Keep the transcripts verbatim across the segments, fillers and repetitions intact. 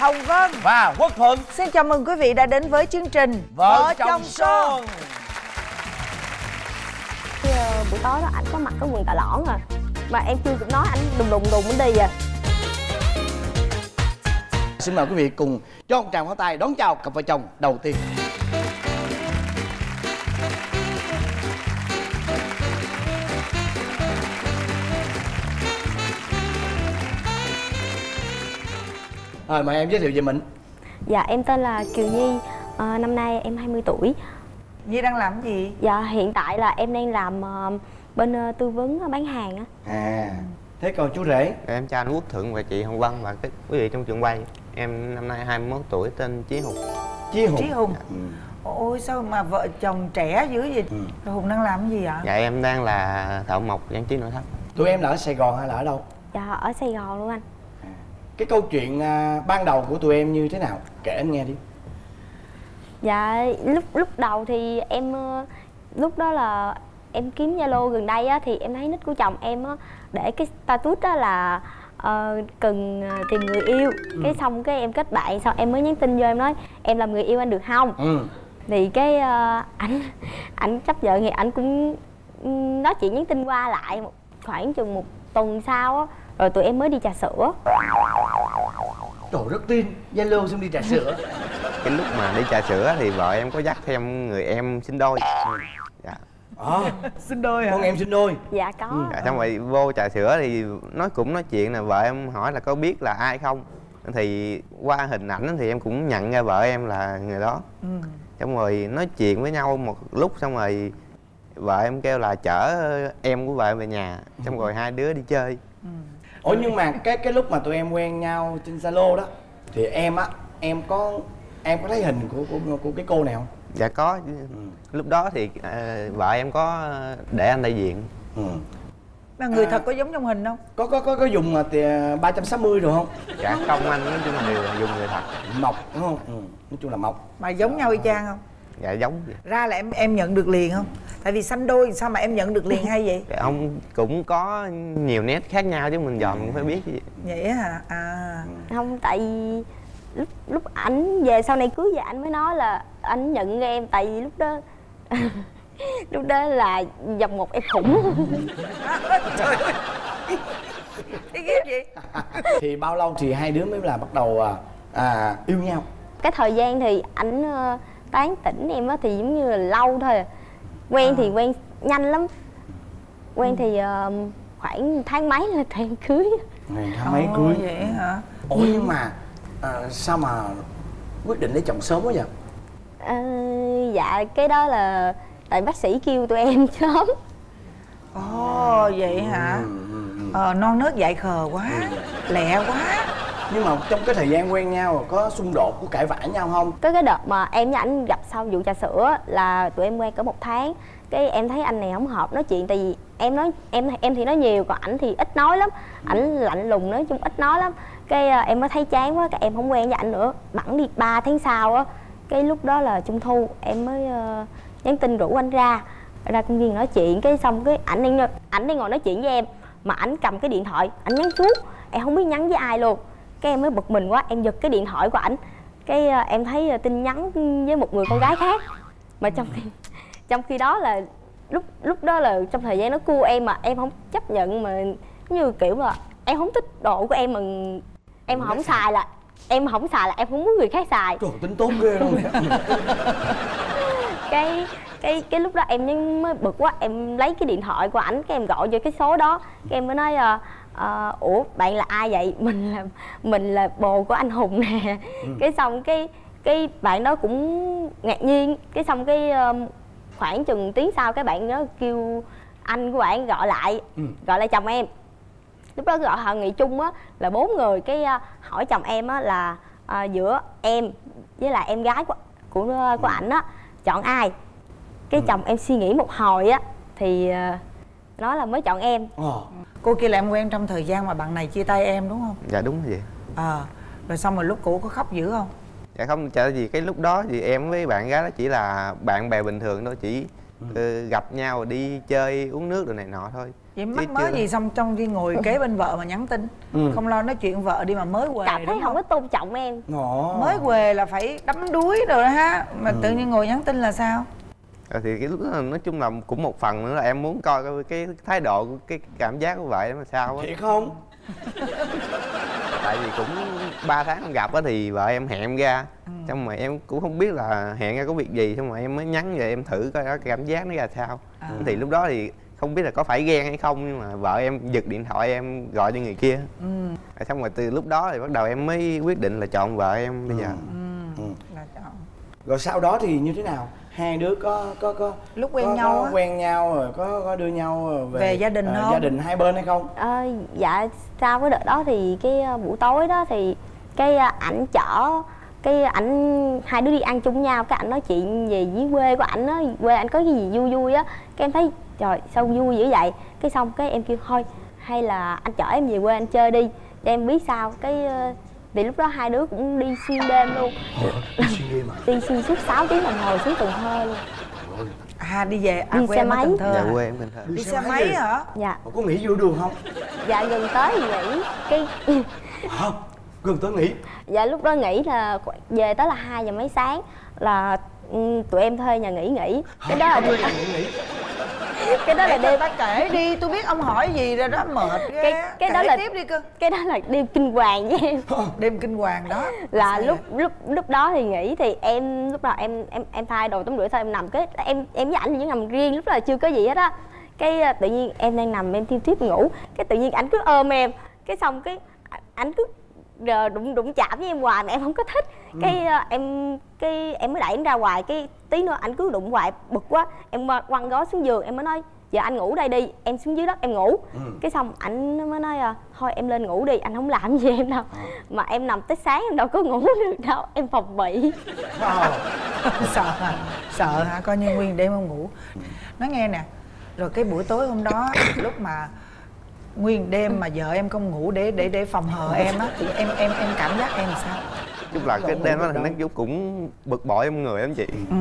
Hồng Vân và Quốc Thuận. Xin chào mừng quý vị đã đến với chương trình Vợ, Vợ chồng son. Buổi tối đó ảnh có mặc cái quần tà lõn à, mà em chưa kịp nói ảnh đùng đùng đùng ảnh đi à. Xin mời quý vị cùng cho một tràng pháo tay đón chào cặp vợ chồng đầu tiên. Rồi mời em giới thiệu về mình. Dạ em tên là Kiều Nhi, à, năm nay em hai mươi tuổi. Nhi đang làm cái gì? Dạ hiện tại là em đang làm uh, bên uh, tư vấn bán hàng á. À, thế còn chú rể? Em chào anh Quốc Thuận và chị Hồng Vân và các quý vị trong trường quay. Em năm nay hai mươi mốt tuổi, tên Chí Hùng. Chí Hùng. Chí Hùng. Ừ. Ôi sao mà vợ chồng trẻ dữ vậy? Ừ. Rồi Hùng đang làm cái gì ạ? Dạ em đang là thợ mộc trang trí nội thất. Tụi em là ở Sài Gòn hay là ở đâu? Dạ ở Sài Gòn luôn anh. À, cái câu chuyện uh, ban đầu của tụi em như thế nào? Kể em nghe đi. Dạ lúc lúc đầu thì em lúc đó là em kiếm Zalo gần đây á, thì em thấy nick của chồng em á để cái status đó là uh, cần tìm người yêu. Ừ. Cái xong cái em kết bạn, sau em mới nhắn tin vô em nói em làm người yêu anh được không? Ừ. Thì cái uh, ảnh ảnh chấp nhận thì ảnh cũng nói chuyện nhắn tin qua lại khoảng chừng một tuần sau á, rồi tụi em mới đi trà sữa. Trời rất tin, Zalo xong đi trà sữa. Cái lúc mà đi trà sữa thì vợ em có dắt thêm người em sinh đôi. Dạ. À, sinh đôi hả? Con em sinh đôi. Dạ có. Ừ. Dạ, xong rồi vô trà sữa thì nói cũng nói chuyện là vợ em hỏi là có biết là ai không. Thì qua hình ảnh thì em cũng nhận ra vợ em là người đó. Ừ. Xong rồi nói chuyện với nhau một lúc xong rồi vợ em kêu là chở em của vợ em về nhà. Xong rồi hai đứa đi chơi. Ừ. Ủa nhưng mà cái cái lúc mà tụi em quen nhau trên Zalo đó thì em á, em có em có thấy hình của của, của cái cô này không? Dạ có. Ừ. Lúc đó thì à, vợ em có để anh đại diện. Ừ. Mà người à, thật có giống trong hình không? Có có có có dùng ba trăm sáu mươi rồi không? Dạ không anh, nói chung là đều dùng người thật. Mộc đúng không? Ừ. Nói chung là mộc. Mà giống nhau y chang không? Dạ giống vậy. Ra là em em nhận được liền không? Tại vì sanh đôi sao mà em nhận được liền hay vậy? Dạ, ông cũng có nhiều nét khác nhau chứ mình dòm cũng phải biết chứ. Vậy hả? À. Không, tại vì lúc lúc ảnh về sau này cưới về anh mới nói là anh nhận ra em, tại vì lúc đó lúc đó là dòng một em khủng. Trời ơi, cái ghét gì? Thì bao lâu thì hai đứa mới là bắt đầu à, à, yêu nhau? Cái thời gian thì ảnh uh, tán tỉnh em á thì giống như là lâu thôi. Quen à. Thì quen nhanh lắm. Quen ừ. thì uh, khoảng tháng mấy là thì em cưới. Ngày tháng mấy cưới? Vậy hả? Ủa nhưng mà à, sao mà quyết định lấy chồng sớm quá vậy? À, dạ cái đó là tại bác sĩ kêu tụi em sớm. Ồ oh, vậy hả? Ừ, ừ, ừ. Ờ, non nớt dại khờ quá, ừ. lẹ quá. Nhưng mà trong cái thời gian quen nhau có xung đột, có cãi vã nhau không? Cái cái đợt mà em với ảnh gặp sau vụ trà sữa là tụi em quen cỡ một tháng. Cái em thấy anh này không hợp nói chuyện, tại vì em nói em em thì nói nhiều, còn ảnh thì ít nói lắm. Ảnh lạnh lùng, nói chung ít nói lắm. Cái uh, em mới thấy chán quá, cái em không quen với ảnh nữa. Bẵng đi ba tháng sau á, cái lúc đó là trung thu, em mới uh, nhắn tin rủ anh ra ra công viên nói chuyện. Cái xong cái ảnh đang ảnh đang ngồi nói chuyện với em mà ảnh cầm cái điện thoại ảnh nhắn suốt, em không biết nhắn với ai luôn. Cái em mới bực mình quá, em giật cái điện thoại của ảnh. Cái uh, em thấy uh, tin nhắn với một người con gái khác. Mà trong khi trong khi đó là lúc lúc đó là trong thời gian nó cua em mà em không chấp nhận, mà như kiểu là em không thích đồ của em mà em không xài, xài là em không xài là em không muốn người khác xài. Trời, tính tốn ghê luôn. cái cái cái lúc đó em mới bực quá, em lấy cái điện thoại của ảnh, cái em gọi vô cái số đó, cái em mới nói uh, uh, ủa bạn là ai vậy? Mình là mình là bồ của anh Hùng nè. Ừ. Cái xong cái cái bạn đó cũng ngạc nhiên. Cái xong cái uh, khoảng chừng tiếng sau cái bạn đó kêu anh của bạn gọi lại. Ừ. Gọi lại chồng em. Lúc đó gọi hội nghị chung á là bốn người. Cái uh, hỏi chồng em á là uh, giữa em với lại em gái của của, uh, của ảnh á chọn ai. Cái ừ. chồng em suy nghĩ một hồi á thì uh, nói là mới chọn em. Ờ. Cô kia là em quen trong thời gian mà bạn này chia tay em đúng không? Dạ đúng vậy. Ờ. À, rồi xong rồi lúc cũ có khóc dữ không? Dạ không, chả gì, cái lúc đó thì em với bạn gái đó chỉ là bạn bè bình thường thôi, chỉ ừ. uh, gặp nhau đi chơi uống nước đồ này nọ thôi. Vậy mắc mớ gì xong trong khi ngồi kế bên vợ mà nhắn tin? Ừ. Không lo nói chuyện vợ đi mà mới quề. Cảm thấy đúng không có tôn trọng em. Ồ. Mới quề là phải đắm đuối rồi đó ha. Mà Ừ. tự nhiên ngồi nhắn tin là sao? Rồi thì cái lúc đó nói chung là cũng một phần nữa là em muốn coi cái, cái thái độ, cái cảm giác của vợ em là sao á. Thiệt không? Tại vì cũng ba tháng không gặp á thì vợ em hẹn em ra, Ừ. xong rồi em cũng không biết là hẹn ra có việc gì, xong rồi em mới nhắn về em thử coi đó cái cảm giác nó ra sao. À. Thì lúc đó thì không biết là có phải ghen hay không, nhưng mà vợ em giật điện thoại em gọi cho người kia. Ừ. Rồi xong rồi từ lúc đó thì bắt đầu em mới quyết định là chọn vợ em bây giờ. Ừ. Ừ. Là chọn. Rồi sau đó thì như thế nào? Hai đứa có có có Lúc quen có, nhau có á. quen nhau rồi có có đưa nhau về, Về gia đình ờ, không? gia đình hai bên hay không? Ờ, dạ sau cái đợt đó thì cái ờ, buổi tối đó thì cái ờ, ảnh chở cái ảnh hai đứa đi ăn chung nhau, cái ảnh nói chuyện về dưới quê của ảnh á, quê ảnh có cái gì vui vui á, cái em thấy trời sao vui dữ vậy, cái xong cái em kêu thôi hay là anh chở em về quê anh chơi đi cho em biết sao. Cái ờ, thì lúc đó hai đứa cũng đi xuyên đêm luôn, Suy nghĩ mà. đi xuyên suốt sáu tiếng đồng hồ xuống Cần Thơ luôn. À đi về à, Đi quê xe em ở máy. Cần Thơ Dạ à? quê em Cần Thơ. Đi xe máy gì? hả? Dạ Mà có nghỉ vô đường không? dạ gần tới thì nghỉ cái Hả? Gần tới nghỉ. dạ lúc đó nghỉ là về tới là hai giờ mấy sáng là ừ, tụi em thuê nhà nghỉ nghỉ cái đó là Hả? Nghỉ nghỉ. cái đó là Để đêm ta kể đi, tôi biết ông hỏi gì rồi đó, mệt ghê. cái cái đó Kể là tiếp đi cơ. cái đó là đêm kinh hoàng với em. Đêm kinh hoàng đó. Là Sao lúc vậy? lúc lúc đó thì nghỉ thì em lúc nào em em em thay đồ tắm rửa xong em nằm, cái em em với ảnh thì vẫn nằm riêng, lúc đó là chưa có gì hết á. Cái à, tự nhiên em đang nằm em thiêu thiếp ngủ, cái tự nhiên ảnh cứ ôm em, cái xong cái ảnh cứ rờ đụng đụng chạm với em hoài mà em không có thích. Cái à, em cái em mới đẩy anh ra ngoài, cái tí nữa ảnh cứ đụng hoài bực quá, em quăng gói xuống giường, em mới nói giờ anh ngủ đây đi, em xuống dưới đất em ngủ. Ừ. Cái xong ảnh mới nói à, thôi em lên ngủ đi, anh không làm gì em đâu. Mà em nằm tới sáng em đâu có ngủ được đâu, em phòng bị. Wow. Sợ hả? Sợ hả? Coi như nguyên đêm không ngủ. Nói nghe nè, rồi cái buổi tối hôm đó lúc mà nguyên đêm mà vợ em không ngủ để để để phòng hờ em á, thì em em em cảm giác em sao? Chút là cái đêm đó là nó chút cũng bực bội trong người lắm chị. Ừ.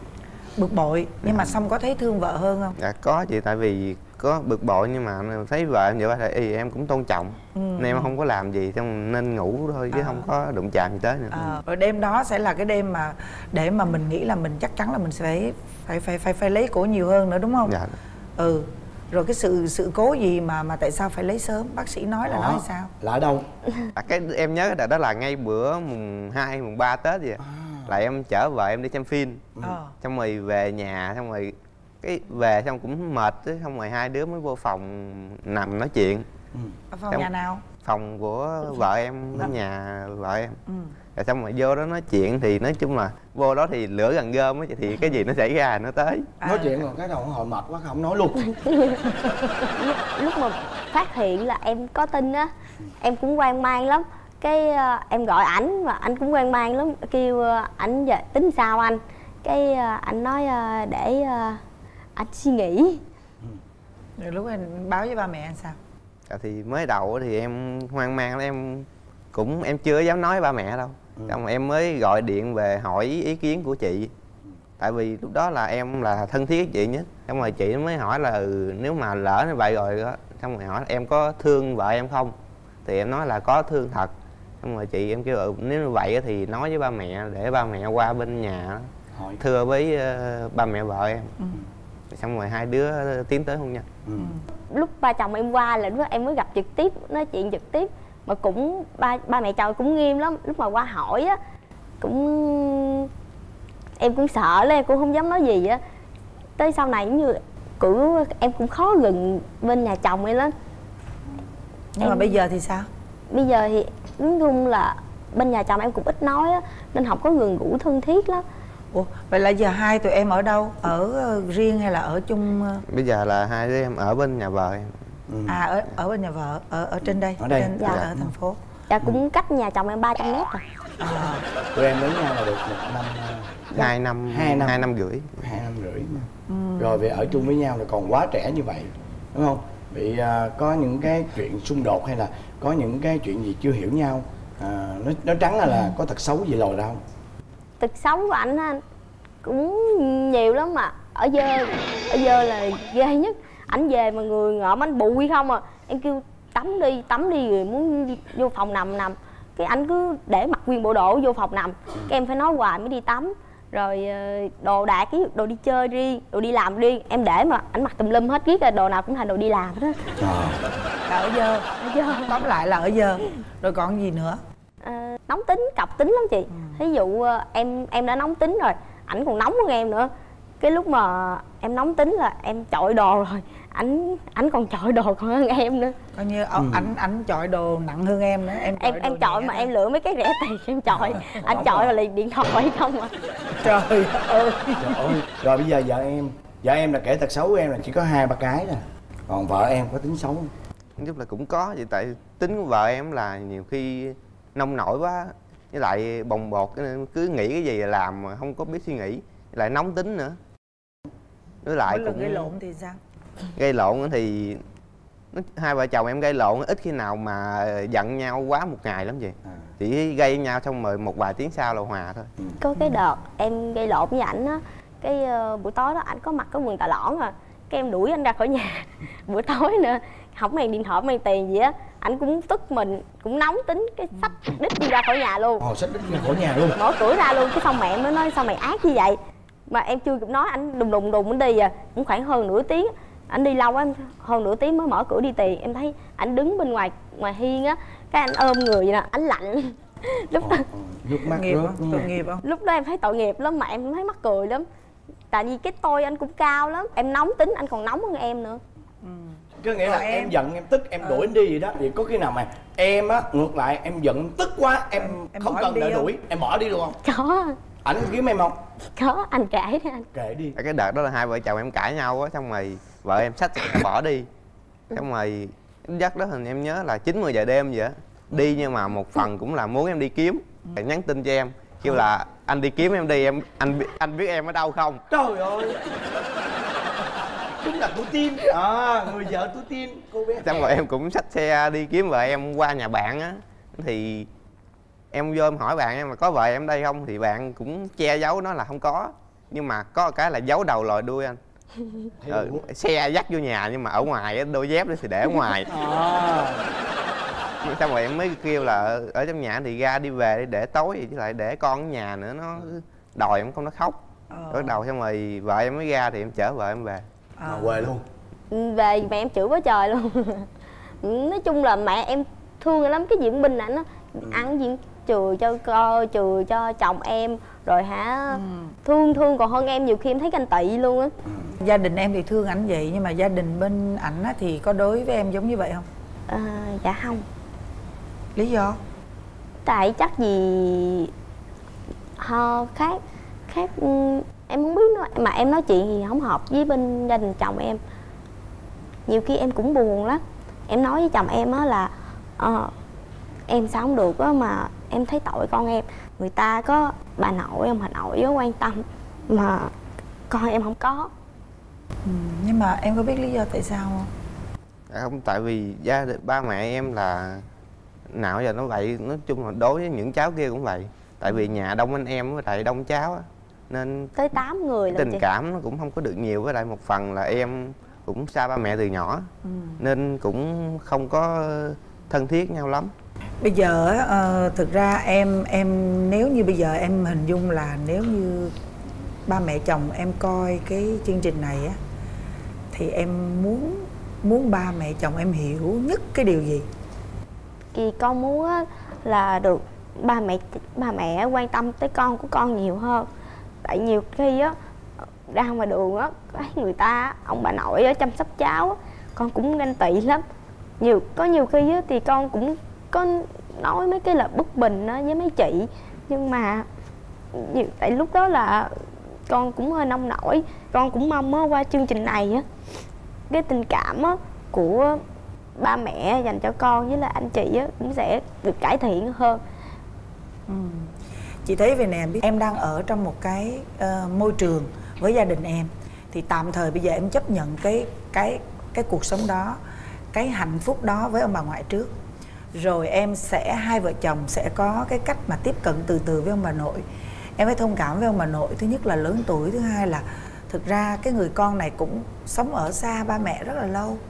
Bực bội, nhưng mà xong có thấy thương vợ hơn không? Dạ có chị, tại vì có bực bội nhưng mà thấy vợ em vậy thì em cũng tôn trọng. Ừ. Nên em không có làm gì, xong nên ngủ thôi chứ À. không có đụng chạm gì tới nữa. À, rồi đêm đó sẽ là cái đêm mà để mà mình nghĩ là mình chắc chắn là mình sẽ phải phải phải phải, phải lấy cổ nhiều hơn nữa đúng không? Dạ. Ừ. Rồi cái sự sự cố gì mà mà tại sao phải lấy sớm? Bác sĩ nói là Đó. nói sao? Là ở đâu? À, cái em nhớ cái đó là ngay bữa mùng hai, mùng ba Tết vậy. À. Là em chở vợ em đi xem phim. Ờ. Xong rồi về nhà, xong rồi cái về xong cũng mệt, xong rồi hai đứa mới vô phòng nằm nói chuyện. Ừ. Ở phòng Em- nhà nào? Phòng của vợ em, bên nhà vợ em. Ừ. Rồi xong rồi vô đó nói chuyện thì nói chung là vô đó thì lửa gần gom á, thì cái gì nó xảy ra nó tới. Nói À. chuyện rồi cái đầu hồi mệt quá không nói luôn. Lúc mà phát hiện là em có tin á, em cũng hoang mang lắm. Cái ờ, em gọi ảnh và anh cũng hoang mang lắm, kêu ờ, ảnh về tính sao anh. Cái ờ, anh nói ờ, để ờ, anh suy nghĩ. Rồi lúc em báo với ba mẹ anh sao? À, thì mới đầu thì em hoang mang lắm, em cũng em chưa dám nói với ba mẹ đâu. Ừ. Xong rồi em mới gọi điện về hỏi ý kiến của chị. Tại vì lúc đó là em là thân thiết với chị nhất. Xong rồi chị mới hỏi là ừ, nếu mà lỡ như vậy rồi đó, xong rồi hỏi em có thương vợ em không, thì em nói là có thương thật. Xong rồi chị em kêu ừ, nếu như vậy thì nói với ba mẹ để ba mẹ qua bên nhà đó, Hỏi. thưa với uh, ba mẹ vợ em. Ừ. Xong rồi hai đứa tiến tới hôn nhân. Ừ. Lúc ba chồng em qua là lúc đó em mới gặp trực tiếp, nói chuyện trực tiếp. Mà cũng ba ba mẹ chồng cũng nghiêm lắm, lúc mà qua hỏi á cũng em cũng sợ lên, em cũng không dám nói gì á. Tới sau này giống như cử em cũng khó gần bên nhà chồng em lắm. Nhưng mà Em- bây giờ thì sao? Bây giờ thì nói chung là bên nhà chồng em cũng ít nói á, nên không có gần gũi thân thiết lắm. Ủa, vậy là giờ hai tụi em ở đâu? Ở ờ, riêng hay là ở chung? ờ? Bây giờ là hai đứa em ở bên nhà vợ em. Ừ. À ở ở bên nhà vợ, ở ở trên đây, Ở đây. trên, Dạ. ở, ở thành phố. Dạ cũng cách nhà chồng em ba trăm mét rồi. À, Tụi em lấy nhau là được một năm, ờ, Hai năm, Hai năm. hai năm rưỡi. hai năm rưỡi mà. ừ. Rồi về ở chung với nhau là còn quá trẻ như vậy, đúng không? Bị à, có những cái chuyện xung đột hay là có những cái chuyện gì chưa hiểu nhau, à, nói, nói trắng là, là có tật xấu gì lòi ra không? Tật xấu của ảnh á cũng nhiều lắm, mà ở dơ ở dơ là ghê nhất. Ảnh về mà người ngợm anh bụi không à, em kêu tắm đi tắm đi rồi muốn đi vô phòng nằm nằm, cái anh cứ để mặc nguyên bộ đồ vô phòng nằm, cái em phải nói hoài mới đi tắm. Rồi đồ đạc, cái đồ đi chơi riêng, đồ đi làm riêng em để mà ảnh mặc tùm lum hết, riết là đồ nào cũng thành đồ đi làm hết á. Là ở dơ, ở dơ tóm lại là ở dơ. Rồi còn gì nữa? À, nóng tính, cọc tính lắm chị. ừ. Thí dụ em em đã nóng tính rồi, ảnh còn nóng hơn em nữa. Cái lúc mà em nóng tính là em chọi đồ rồi, ảnh ảnh còn chọi đồ còn hơn em nữa. Coi như ừ. ảnh ảnh chọi đồ nặng hơn em nữa. Em chọi em em chọi mà thôi. Em lựa mấy cái rẻ tiền em chọi, anh chọi là liền điện thoại không à. Trời ơi. Trời ơi. Rồi bây giờ vợ em, vợ em là kể tật xấu của em là chỉ có hai ba cái nè, còn vợ em có tính xấu không? Nói chung là cũng có vậy, tại tính của vợ em là nhiều khi nông nổi quá, với lại bồng bột, cứ nghĩ cái gì là làm mà không có biết suy nghĩ, lại nóng tính nữa. Với lại mỗi lần cũng gây lộn thì sao? Gây lộn thì hai vợ chồng em gây lộn ít khi nào mà giận nhau quá một ngày lắm chị. à. Chỉ gây nhau xong rồi một vài tiếng sau là hòa thôi. ừ. Có cái đợt em gây lộn với ảnh á, cái uh, buổi tối đó ảnh có mặc cái quần tà lõn à, cái em đuổi anh ra khỏi nhà. Buổi tối nữa không mang điện thoại, không mang tiền gì á, ảnh cũng tức mình, cũng nóng tính, cái xách đít đi ra khỏi nhà luôn. Ồ, xách đít ra khỏi nhà luôn, mở cửa ra luôn. Cái xong mẹ em mới nói sao mày ác như vậy, mà em chưa kịp nói ảnh đùng đùng đùng ảnh đi à, cũng khoảng hơn nửa tiếng. Ảnh đi lâu quá, hơn nửa tiếng mới mở cửa đi tiền. Em thấy ảnh đứng bên ngoài ngoài hiên á, cái anh ôm người vậy nè, ảnh lạnh. Lúc đó nước mắt nghiệp rớt, không? Tội nghiệp không? Lúc đó em thấy tội nghiệp lắm, mà em cũng thấy mắc cười lắm. Tại vì cái tôi anh cũng cao lắm, em nóng tính, anh còn nóng hơn em nữa. ừ. Có nghĩa là em... em giận, em tức, em đuổi anh đi vậy đó. Thì có khi nào mà em á, ngược lại em giận tức quá, em, em không cần đợi đuổi, em bỏ đi luôn không? Có. Ảnh kiếm em không? Có, anh kể đi anh. Kể đi. Cái đợt đó là hai vợ chồng em cãi nhau á, xong rồi vợ em xách bỏ đi. Xong rồi giấc đó hình em nhớ là chín mười giờ đêm vậy á. Đi nhưng mà một phần cũng là muốn em đi kiếm. Phải nhắn tin cho em, kêu là anh đi kiếm em đi, em anh anh biết em ở đâu không? Trời ơi, đúng là tôi tin. À, người vợ tôi tin cô bé. Xong rồi em cũng xách xe đi kiếm vợ em qua nhà bạn á. Thì em vô em hỏi bạn em là có vợ em đây không, thì bạn cũng che giấu nó là không có. Nhưng mà có cái là giấu đầu lòi đuôi anh. ừ, xe dắt vô nhà nhưng mà ở ngoài đôi dép đó thì để ở ngoài. à. Xong rồi em mới kêu là ở trong nhà thì ra đi về đi, để tối chứ lại để con ở nhà nữa, nó đòi em không, nó khóc. ờ. Bắt đầu xong rồi vợ em mới ra thì em chở vợ em về. À, quê luôn. Về mẹ em chửi quá trời luôn. Nói chung là mẹ em thương lắm, cái diện binh ảnh á, ăn diện chừa cho co, chừa cho chồng em rồi hả. ừ. thương thương còn hơn em, nhiều khi em thấy ganh tị luôn á. ừ. Gia đình em thì thương ảnh vậy, nhưng mà gia đình bên ảnh á thì có đối với em giống như vậy không? À, dạ không. Lý do? Tại chắc gì ho khác khác em không biết nữa, mà em nói chuyện thì không hợp với bên gia đình chồng em. Nhiều khi em cũng buồn lắm, em nói với chồng em á là ờ, em sao không được á, mà em thấy tội con em, người ta có bà nội ông bà nội có quan tâm mà con em không có. ừ. Nhưng mà em có biết lý do tại sao không? À, không, tại vì gia đình ba mẹ em là nào giờ nó vậy. Nói chung là đối với những cháu kia cũng vậy. Tại vì nhà đông anh em với lại đông cháu á, nên tới tám người tình chị. Cảm nó cũng không có được nhiều. Với lại một phần là em cũng xa ba mẹ từ nhỏ. ừ. Nên cũng không có thân thiết nhau lắm. Bây giờ uh, thực ra em em nếu như bây giờ em hình dung là nếu như ba mẹ chồng em coi cái chương trình này á, thì em muốn muốn ba mẹ chồng em hiểu nhất cái điều gì? Thì con muốn á, là được ba mẹ ba mẹ quan tâm tới con của con nhiều hơn. Tại nhiều khi á ra ngoài đường á, thấy người ta ông bà nội ở chăm sóc cháu á, con cũng ganh tị lắm. Nhiều có nhiều khi á thì con cũng có nói mấy cái lời bất bình á với mấy chị, nhưng mà nhiều, tại lúc đó là con cũng hơi nông nổi. Con cũng mong á qua chương trình này á, cái tình cảm á của ba mẹ dành cho con với lại anh chị á cũng sẽ được cải thiện hơn. ừ. Chị thấy về nè, biết em đang ở trong một cái uh, môi trường với gia đình em, thì tạm thời bây giờ em chấp nhận cái cái cái cuộc sống đó, cái hạnh phúc đó với ông bà ngoại trước, rồi em sẽ hai vợ chồng sẽ có cái cách mà tiếp cận từ từ với ông bà nội. Em phải thông cảm với ông bà nội, thứ nhất là lớn tuổi, thứ hai là thực ra cái người con này cũng sống ở xa ba mẹ rất là lâu,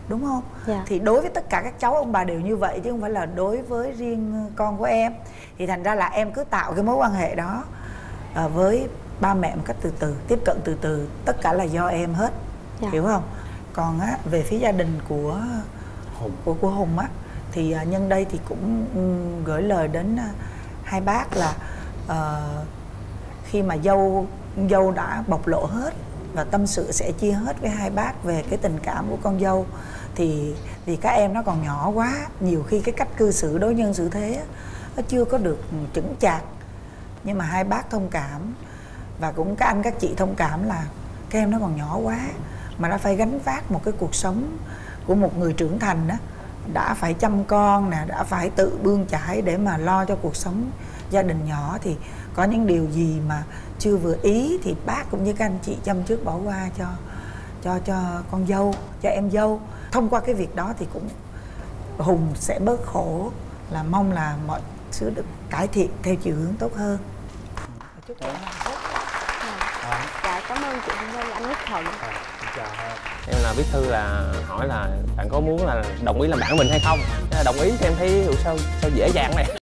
đúng không? Dạ. Thì đối với tất cả các cháu ông bà đều như vậy chứ không phải là đối với riêng con của em. Thì thành ra là em cứ tạo cái mối quan hệ đó à, với ba mẹ một cách từ từ, tiếp cận từ từ, tất cả là do em hết. Dạ. Hiểu không? Còn á, về phía gia đình của Hùng. của của Hùng á, thì à, nhân đây thì cũng um, gửi lời đến à, hai bác là uh, khi mà dâu dâu đã bộc lộ hết và tâm sự sẽ chia hết với hai bác về cái tình cảm của con dâu, thì vì các em nó còn nhỏ quá, nhiều khi cái cách cư xử đối nhân xử thế á, nó chưa có được chững chạc, nhưng mà hai bác thông cảm và cũng các anh các chị thông cảm là các em nó còn nhỏ quá mà đã phải gánh vác một cái cuộc sống của một người trưởng thành đó, đã phải chăm con nè, đã phải tự bươn chải để mà lo cho cuộc sống gia đình nhỏ, thì có những điều gì mà chưa vừa ý thì bác cũng như các anh chị chăm trước bỏ qua cho cho cho con dâu, cho em dâu. Thông qua cái việc đó thì cũng Hùng sẽ bớt khổ, là mong là mọi thứ được cải thiện theo chiều hướng tốt hơn. Chúc các em hạnh phúc. Dạ, cảm ơn chị Hương và anh Quốc Thuận. Em là viết thư là hỏi là bạn có muốn là đồng ý làm bạn mình hay không. Đồng ý thì em thấy sao sao dễ dàng này.